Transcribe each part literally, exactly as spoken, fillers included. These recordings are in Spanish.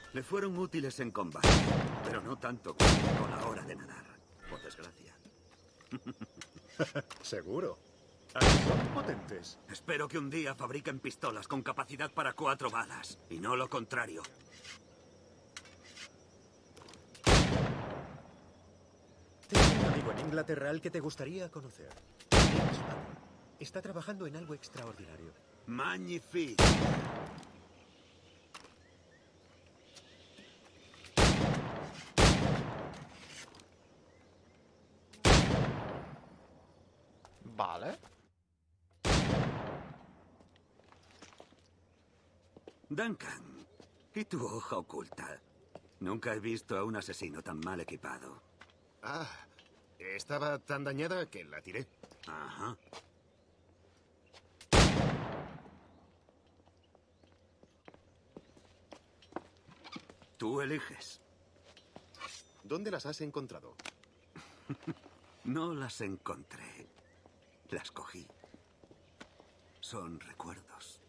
Le fueron útiles en combate, pero no tanto como a la hora de nadar, por desgracia. Seguro. Así son potentes. Espero que un día fabriquen pistolas con capacidad para cuatro balas, y no lo contrario. Tengo un amigo en Inglaterra al que te gustaría conocer. Está trabajando en algo extraordinario. Magnifique. Vale. Duncan, ¿y tu hoja oculta? Nunca he visto a un asesino tan mal equipado. Ah, estaba tan dañada que la tiré. Ajá. Tú eliges. ¿Dónde las has encontrado? No las encontré. Las cogí. Son recuerdos.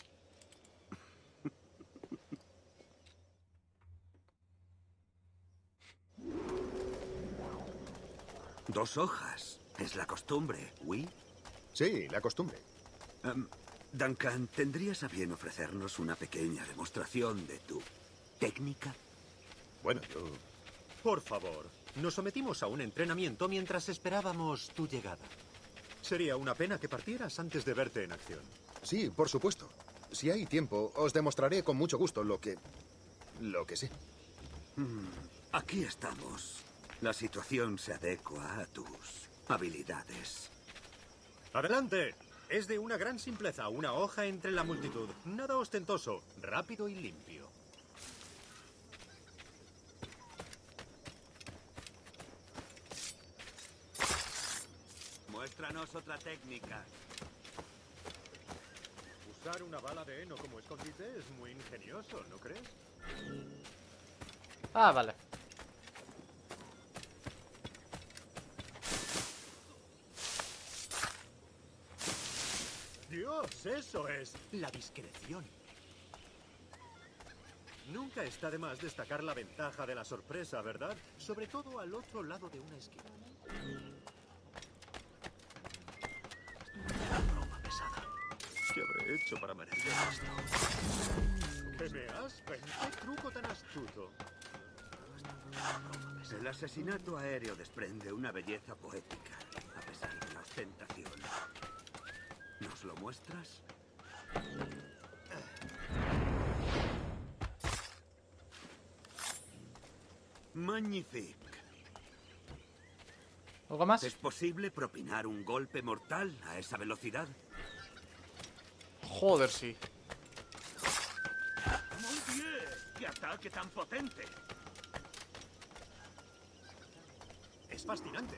Dos hojas. Es la costumbre, ¿oui? Sí, la costumbre. Um, Duncan, ¿tendrías a bien ofrecernos una pequeña demostración de tu técnica? Bueno, yo... Por favor, nos sometimos a un entrenamiento mientras esperábamos tu llegada. Sería una pena que partieras antes de verte en acción. Sí, por supuesto. Si hay tiempo, os demostraré con mucho gusto lo que... lo que sé. Hmm, aquí estamos. La situación se adecua a tus habilidades. ¡Adelante! Es de una gran simpleza, una hoja entre la multitud. Nada ostentoso, rápido y limpio. Muéstranos otra técnica. Usar una bala de heno como escondite es muy ingenioso, ¿no crees? Ah, vale. ¡Dios! Eso es la discreción. Nunca está de más destacar la ventaja de la sorpresa, ¿verdad? Sobre todo al otro lado de una esquina. Broma pesada. ¿Qué habré hecho para merecer esto? ¿Qué me aspen? ¿Qué truco tan astuto? El asesinato aéreo desprende una belleza poética, a pesar de la ostentación. ¿Nos lo muestras? Magnifique. ¿Algo más? ¿Es posible propinar un golpe mortal a esa velocidad? Joder, sí. ¡Muy bien! ¡Qué ataque tan potente! Es fascinante.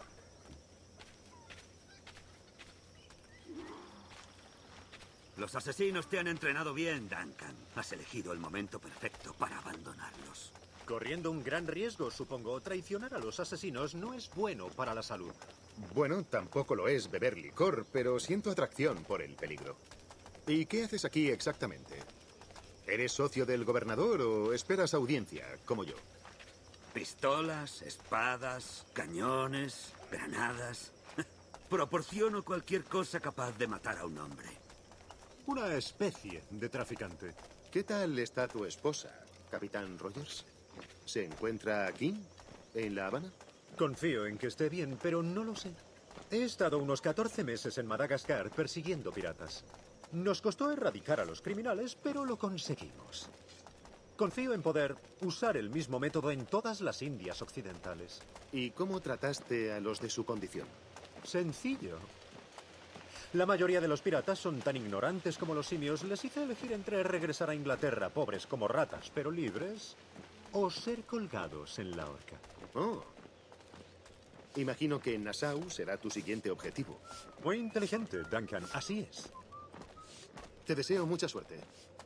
Los asesinos te han entrenado bien, Duncan. Has elegido el momento perfecto para abandonarlos. Corriendo un gran riesgo, supongo. Traicionar a los asesinos no es bueno para la salud. Bueno, tampoco lo es beber licor, pero siento atracción por el peligro. ¿Y qué haces aquí exactamente? ¿Eres socio del gobernador o esperas audiencia, como yo? Pistolas, espadas, cañones, granadas. Proporciono cualquier cosa capaz de matar a un hombre. Una especie de traficante. ¿Qué tal está tu esposa, Capitán Rogers? ¿Se encuentra aquí, en La Habana? Confío en que esté bien, pero no lo sé. He estado unos catorce meses en Madagascar persiguiendo piratas. Nos costó erradicar a los criminales, pero lo conseguimos. Confío en poder usar el mismo método en todas las Indias occidentales. ¿Y cómo trataste a los de su condición? Sencillo. La mayoría de los piratas son tan ignorantes como los simios. Les hice elegir entre regresar a Inglaterra, pobres como ratas, pero libres, o ser colgados en la horca. Oh. Imagino que Nassau será tu siguiente objetivo. Muy inteligente, Duncan. Así es. Te deseo mucha suerte.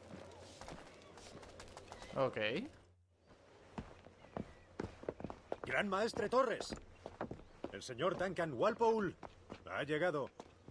Ok. Gran Maestre Torres. El señor Duncan Walpole ha llegado.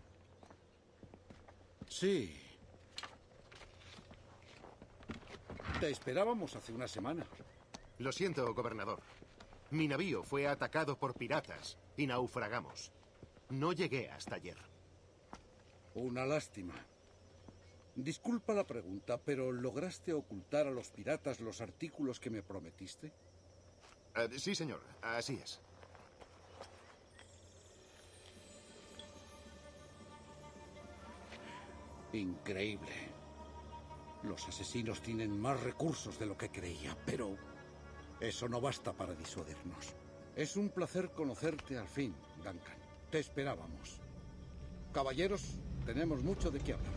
Sí. Te esperábamos hace una semana. Lo siento, gobernador. Mi navío fue atacado por piratas y naufragamos. No llegué hasta ayer. Una lástima. Disculpa la pregunta, pero ¿lograste ocultar a los piratas los artículos que me prometiste? Uh, sí, señor. Así es. Increíble. Los asesinos tienen más recursos de lo que creía, pero eso no basta para disuadirnos. Es un placer conocerte al fin, Duncan. Te esperábamos. Caballeros, tenemos mucho de qué hablar.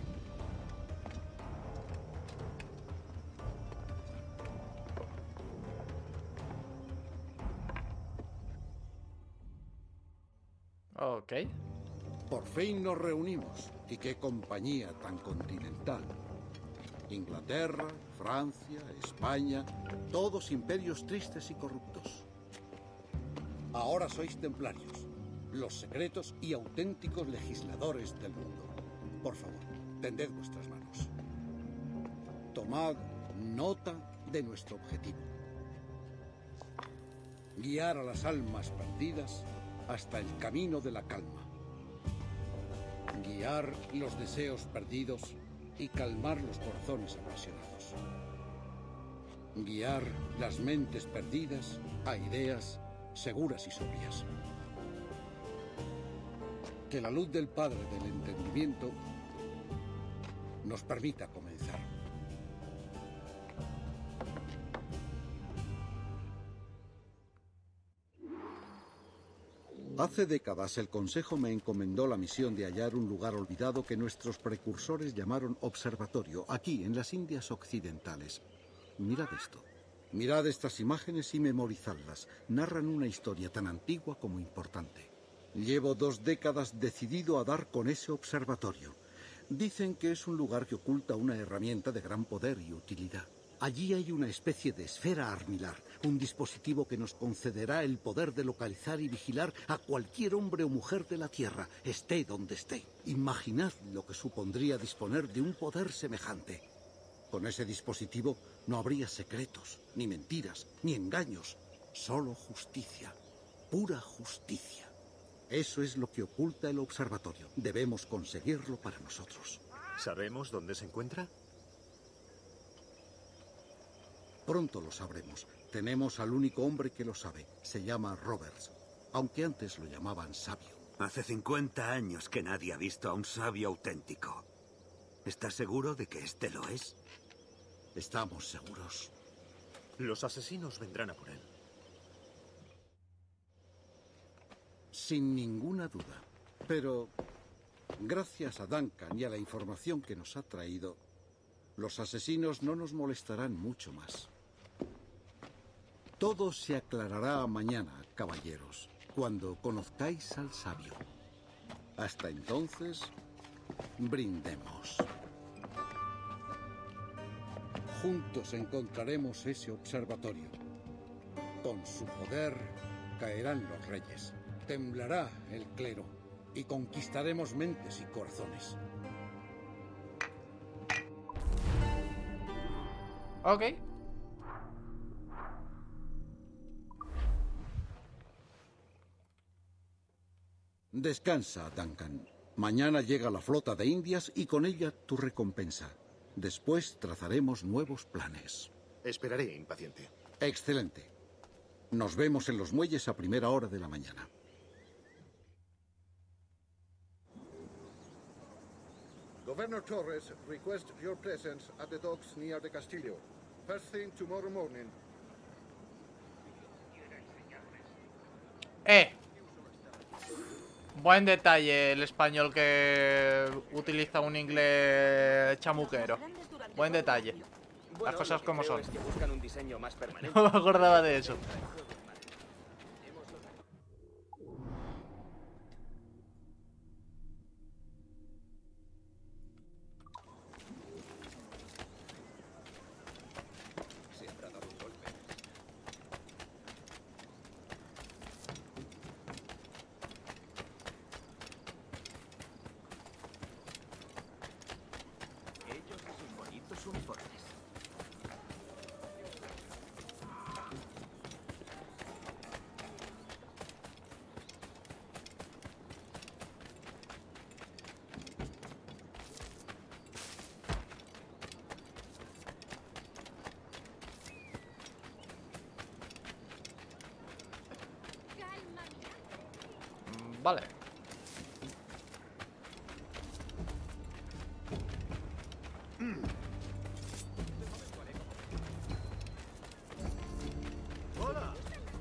Ok. Por fin nos reunimos. Y qué compañía tan continental. Inglaterra, Francia, España, todos imperios tristes y corruptos. Ahora sois templarios, los secretos y auténticos legisladores del mundo. Por favor, tended vuestras manos. Tomad nota de nuestro objetivo. Guiar a las almas perdidas hasta el camino de la calma. Guiar los deseos perdidos y calmar los corazones apasionados. Guiar las mentes perdidas a ideas seguras y sobrias. Que la luz del Padre del Entendimiento nos permita comenzar. Hace décadas el Consejo me encomendó la misión de hallar un lugar olvidado que nuestros precursores llamaron observatorio, aquí en las Indias Occidentales. Mirad esto. Mirad estas imágenes y memorizadlas. Narran una historia tan antigua como importante. Llevo dos décadas decidido a dar con ese observatorio. Dicen que es un lugar que oculta una herramienta de gran poder y utilidad. Allí hay una especie de esfera armilar, un dispositivo que nos concederá el poder de localizar y vigilar a cualquier hombre o mujer de la Tierra, esté donde esté. Imaginad lo que supondría disponer de un poder semejante. Con ese dispositivo no habría secretos, ni mentiras, ni engaños, solo justicia, pura justicia. Eso es lo que oculta el observatorio. Debemos conseguirlo para nosotros. ¿Sabemos dónde se encuentra? Pronto lo sabremos. Tenemos al único hombre que lo sabe. Se llama Roberts, aunque antes lo llamaban sabio. Hace cincuenta años que nadie ha visto a un sabio auténtico. ¿Estás seguro de que este lo es? Estamos seguros. Los asesinos vendrán a por él. Sin ninguna duda. Pero, gracias a Duncan y a la información que nos ha traído, los asesinos no nos molestarán mucho más. Todo se aclarará mañana, caballeros, cuando conozcáis al sabio. Hasta entonces, brindemos. Juntos encontraremos ese observatorio. Con su poder caerán los reyes, temblará el clero y conquistaremos mentes y corazones. Ok. Descansa, Duncan. Mañana llega la flota de Indias y con ella tu recompensa. Después trazaremos nuevos planes. Esperaré, impaciente. Excelente. Nos vemos en los muelles a primera hora de la mañana. Governor Torres requests your presence at the docks near the Castillo. First thing tomorrow morning. Eh. Buen detalle el español que utiliza un inglés chamuquero. Buen detalle. Las cosas como son. No me acordaba de eso. Vale. ¡Hola!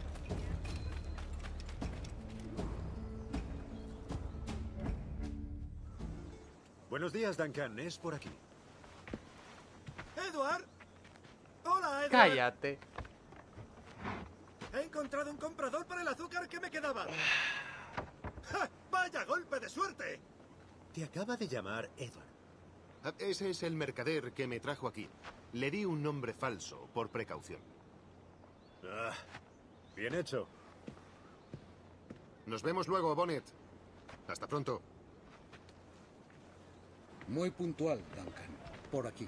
Buenos días, Duncan. Es por aquí. ¡Edward! ¡Hola, Edward! Cállate. He encontrado un comprador para el azúcar que me quedaba. ¡Ja! ¡Vaya golpe de suerte! Te acaba de llamar Edward. Ah, ese es el mercader que me trajo aquí. Le di un nombre falso, por precaución. Ah, bien hecho. Nos vemos luego, Bonnet. Hasta pronto. Muy puntual, Duncan. Por aquí.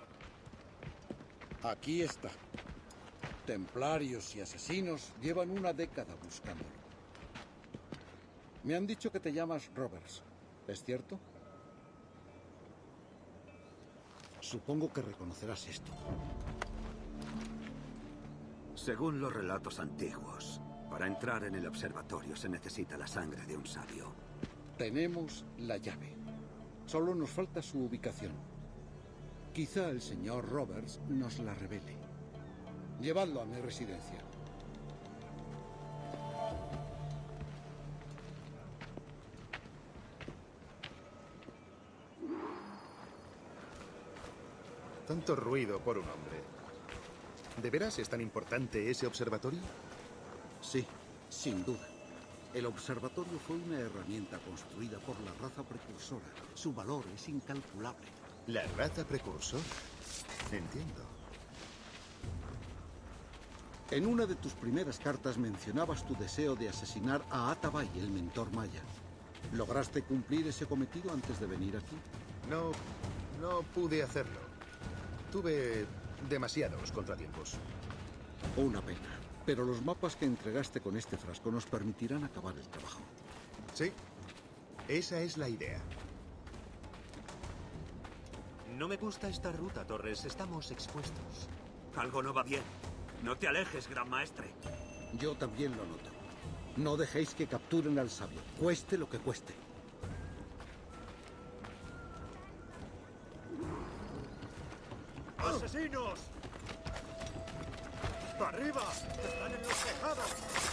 Aquí está. Templarios y asesinos llevan una década buscándolo. Me han dicho que te llamas Roberts. ¿Es cierto? Supongo que reconocerás esto. Según los relatos antiguos, para entrar en el observatorio se necesita la sangre de un sabio. Tenemos la llave. Solo nos falta su ubicación. Quizá el señor Roberts nos la revele. Llevadlo a mi residencia. Tanto ruido por un hombre. ¿De veras es tan importante ese observatorio? Sí, sin duda. El observatorio fue una herramienta construida por la raza precursora. Su valor es incalculable. ¿La raza precursor? Entiendo. En una de tus primeras cartas mencionabas tu deseo de asesinar a Atabay, el mentor maya. ¿Lograste cumplir ese cometido antes de venir aquí? No, no pude hacerlo. Tuve demasiados contratiempos. Una pena. Pero los mapas que entregaste con este frasco nos permitirán acabar el trabajo. Sí, esa es la idea. No me gusta esta ruta, Torres. Estamos expuestos. Algo no va bien. No te alejes, gran maestre. Yo también lo noto. No dejéis que capturen al sabio, cueste lo que cueste. ¡Asesinos! ¡Arriba! ¡Están en los tejados!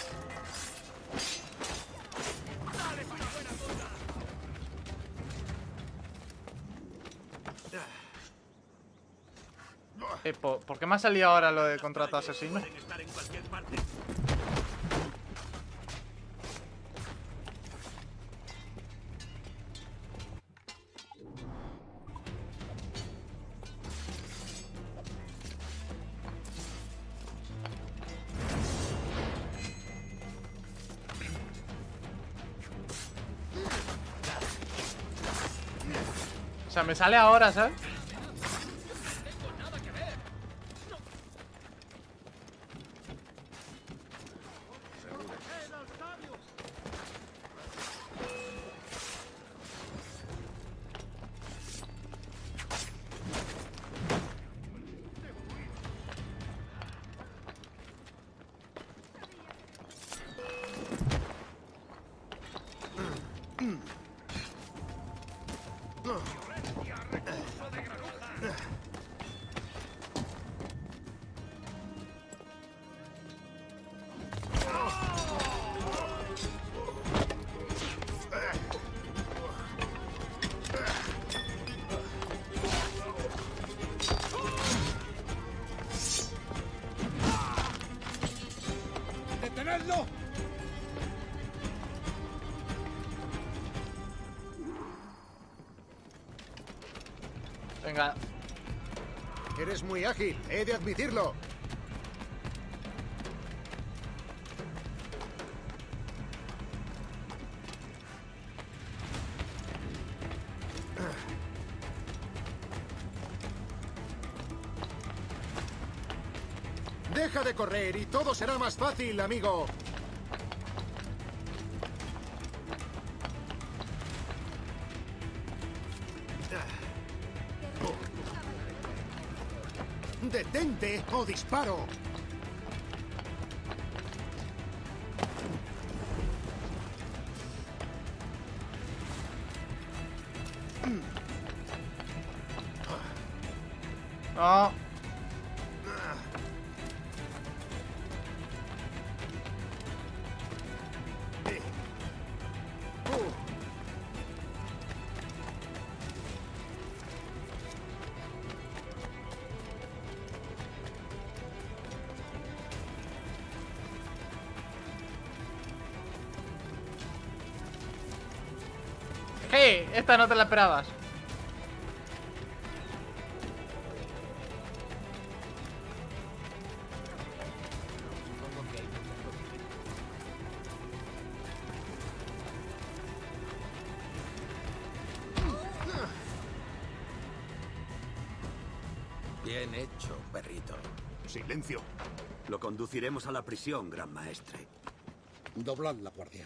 ¡Dale una buena puta! Eh, ¿por, ¿Por qué me ha salido ahora lo de contrato asesino? Pueden estar en cualquier parte. O sea, me sale ahora, ¿sabes? ¡Detenedlo! Venga. Eres muy ágil, he de admitirlo. Deja de correr y todo será más fácil, amigo. ¡Detente o disparo! No. ¡Hey! Esta no te la esperabas. Bien hecho, perrito. Silencio. Lo conduciremos a la prisión, gran maestre. Doblad la guardia.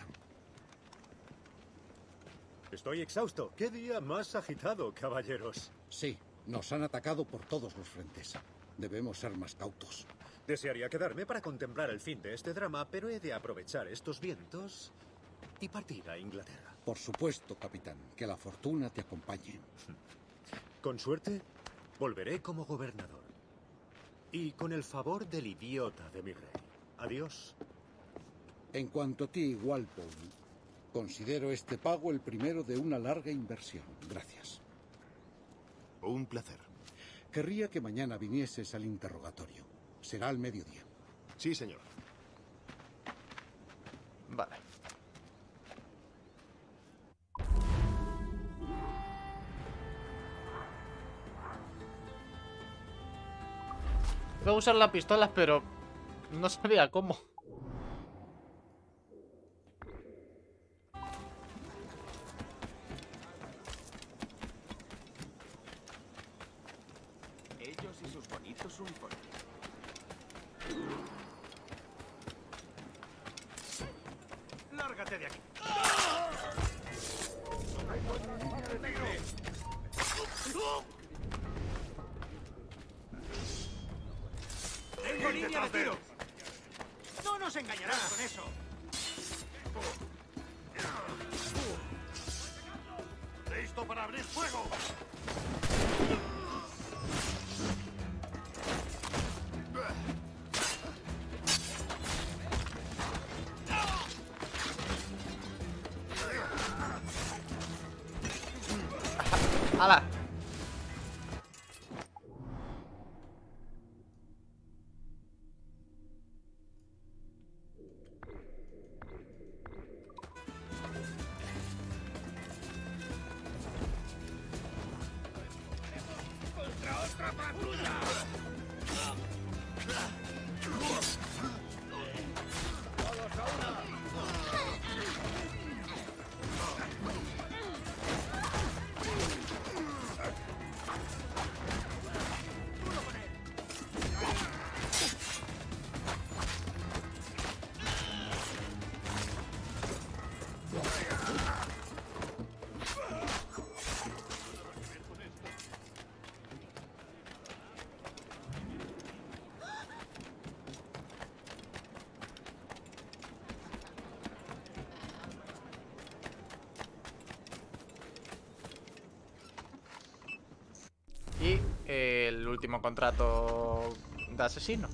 Estoy exhausto. ¿Qué día más agitado, caballeros? Sí, nos han atacado por todos los frentes. Debemos ser más cautos. Desearía quedarme para contemplar el fin de este drama, pero he de aprovechar estos vientos y partir a Inglaterra. Por supuesto, capitán. Que la fortuna te acompañe. Con suerte, volveré como gobernador. Y con el favor del idiota de mi rey. Adiós. En cuanto a ti, Walpole, considero este pago el primero de una larga inversión. Gracias. Un placer. Querría que mañana vinieses al interrogatorio. Será al mediodía. Sí, señor. Vale. Voy a usar las pistolas, pero no sabía cómo. Ellos y sus bonitos uniformes. ¡Lárgate de aquí! ¡Tengo línea de tiro! ¡No nos engañarás con eso! ¡Listo para abrir fuego! ¡Hala! Y eh, el último contrato de asesino.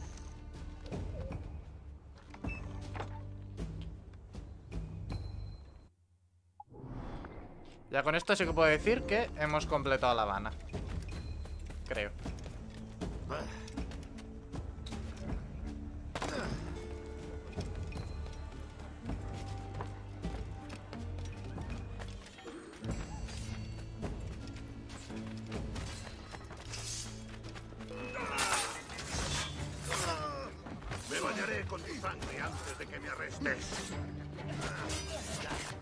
Ya con esto sí que puedo decir que hemos completado La Habana. Creo. Me bañaré con tu sangre antes de que me arrestes.